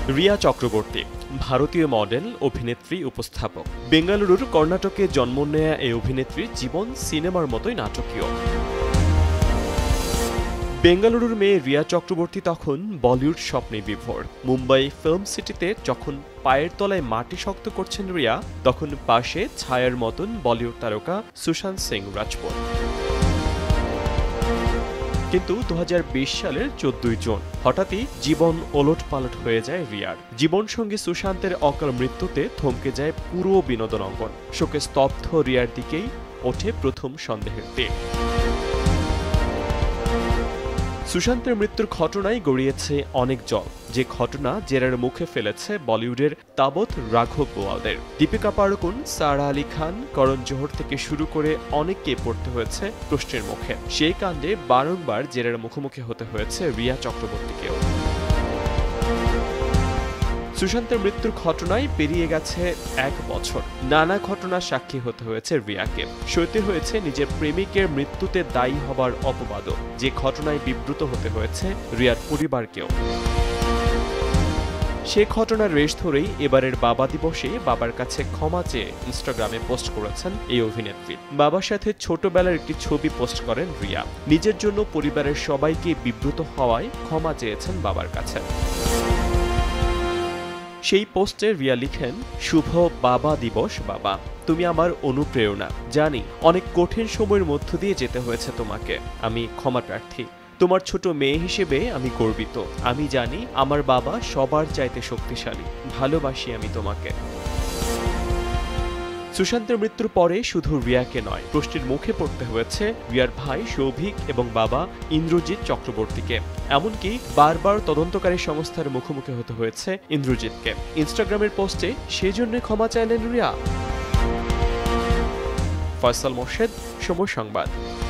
রিয়া চক্রবর্তী ভারতীয় মডেল, অভিনেত্রী, উপস্থাপক। বেঙ্গালুরুর কর্ণাটকে জন্ম নেয়া এই অভিনেত্রীর জীবন সিনেমার মতোই নাটকীয়। বেঙ্গালুরুর মেয়ে রিয়া চক্রবর্তী তখন বলিউড স্বপ্নে বিভোর। মুম্বাই ফিল্ম সিটিতে যখন পায়ের তলায় মাটি শক্ত করছেন রিয়া, তখন পাশে ছায়ার মতন বলিউড তারকা সুশান্ত সিং রাজপুত। কিন্তু ২০২০ সালের ১৪ জুন হঠাৎই জীবন ওলটপালট হয়ে যায় রিয়ার। জীবনসঙ্গী সুশান্তের অকাল মৃত্যুতে থমকে যায় পুরো বিনোদন অঙ্গন। শোকে স্তব্ধ রিয়ার দিকেই ওঠে প্রথম সন্দেহের তীর। সুশান্তের মৃত্যুর ঘটনায় গড়িয়েছে অনেক জল, যে ঘটনা জেরার মুখে ফেলেছে বলিউডের তাবৎ রাঘব বোয়ালদের। দীপিকা পাড়ুকোন, সারা আলী খান, করণ জোহর থেকে শুরু করে অনেককে পড়তে হয়েছে প্রশ্নের মুখে। সেই কাণ্ডে বারংবার জেরার মুখোমুখি হতে হয়েছে রিয়া চক্রবর্তীকেও। সুশান্তের মৃত্যুর ঘটনায় পেরিয়ে গেছে ১ বছর। নানা ঘটনার সাক্ষী হতে হয়েছে রিয়াকে। সইতে হয়েছে নিজের প্রেমিকের মৃত্যুতে দায়ী হবার অপবাদও, যে ঘটনায় বিব্রত হতে হয়েছে রিয়ার পরিবারকেও। সে ঘটনার রেশ ধরেই এবারের বাবা দিবসে বাবার কাছে ক্ষমা চেয়ে ইনস্টাগ্রামে পোস্ট করেছেন এই অভিনেত্রী। বাবার সাথে ছোটবেলার একটি ছবি পোস্ট করেন রিয়া। নিজের জন্য পরিবারের সবাইকে বিব্রত হওয়ায় ক্ষমা চেয়েছেন বাবার কাছে। সেই পোস্টে রিয়া লিখেন, শুভ বাবা দিবস বাবা, তুমি আমার অনুপ্রেরণা। জানি অনেক কঠিন সময়ের মধ্য দিয়ে যেতে হয়েছে তোমাকে। আমি ক্ষমা প্রার্থী। তোমার ছোট মেয়ে হিসেবে আমি গর্বিত। আমি জানি আমার বাবা সবার চাইতে শক্তিশালী। ভালোবাসি আমি তোমাকে। সুশান্তের মৃত্যুর পরে শুধু রিয়াকে নয়, প্রশ্নের মুখে পড়তে হয়েছে রিয়ার ভাই সৌভিক এবং বাবা ইন্দ্রজিৎ চক্রবর্তীকে। এমনকি বারবার তদন্তকারী সংস্থার মুখোমুখি হতে হয়েছে ইন্দ্রজিৎকে। ইনস্টাগ্রামের পোস্টে সেজন্য ক্ষমা চাইলেন রিয়া। ফয়সাল মোর্শেদ, সময় সংবাদ।